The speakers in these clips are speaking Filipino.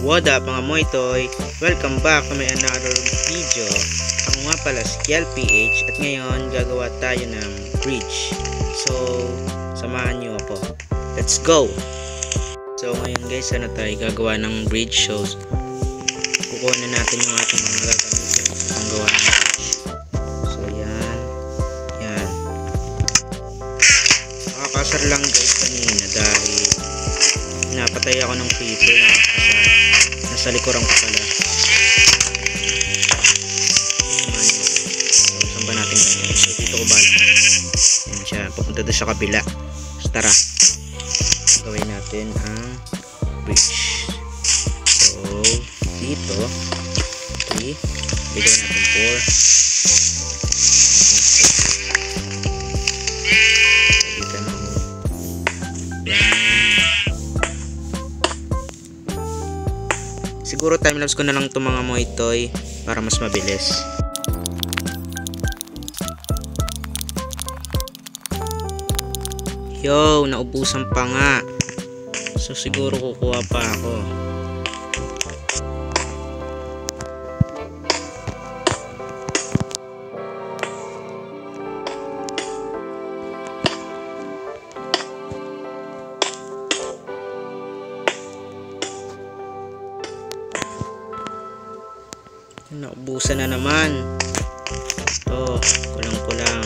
What up mga Moytoy? Welcome back to my another video. Ako nga pala si KielPH at ngayon gagawa tayo ng bridge. So, samahan nyo ako. Let's go! So ngayon guys, tayo gagawa ng bridge. So, kukuha na natin yung ating mga gagamitin ang gawa ng bridge. So yan. Nakakasar lang guys kanina dahil napatay ako ng creeper. Nasa likuran ko pala. Saan ba natin ganyan? So dito ko bala. Yan siya. Papunta doon sa kabila. So tara. Gawin natin ang bridge. So dito 3. Bigyan natin 4. Dito na. Siguro timelapse ko na lang itong mga Moytoy para mas mabilis. Yo, naubusan pa nga. So siguro kukuha pa ako. Naubusan na naman. Ito, kulang-kulang.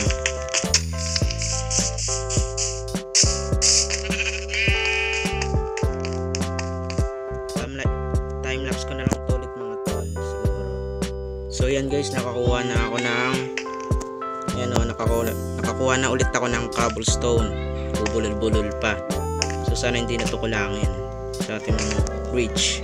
Timelapse ko na lang ito ulit mga tol, siguro. So yan guys, nakakuha na ako ng nakakuha na ulit ako ng cobblestone. Bubulol-bulol pa. So sana hindi na ito kulangin sa ating bridge.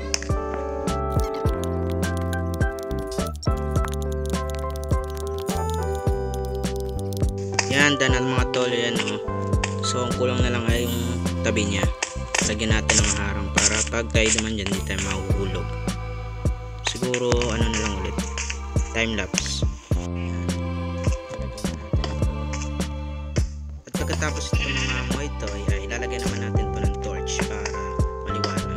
Yan, done ang mga tol. Yan, oh. So ang kulang na lang ay yung tabi niya. Lagyan natin ng harang para pag tayo naman dyan, hindi tayo mahuhulog. Siguro ano na lang ulit, timelapse. At pagkatapos ito mga Moytoy ay ilalagay naman natin ito ng torch para maliwanag.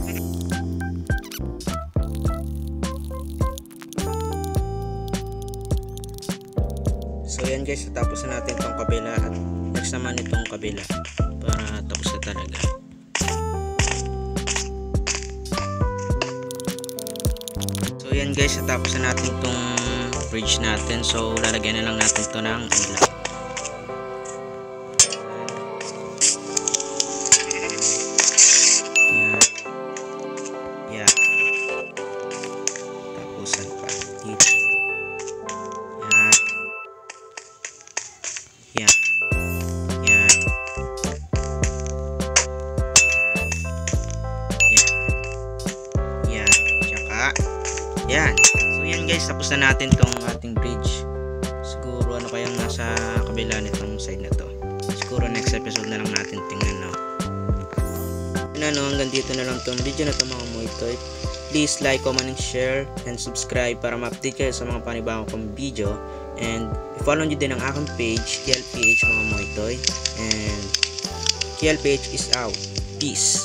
So yan guys, tapos na natin itong kabila at next naman itong kabila para tapos na talaga. So yan guys, tapos na natin itong bridge natin. So lalagyan na lang natin ito ng ilaw. Yan. Tapusan pa dito. Yan. Yan. Yan. Yan. Tsaka yan. So yan guys, tapos na natin tong ating bridge. Siguro ano kayang nasa kabila nitong side na to. Siguro next episode na lang natin tingnan, no. Hanggang dito na lang tong video na to mga Moytoy. Please like, comment, and share, and subscribe para ma-update kayo sa mga panibagong kong video. And follow nyo din ang aking page, KielPH mga Moytoy. And KielPH is out. Peace.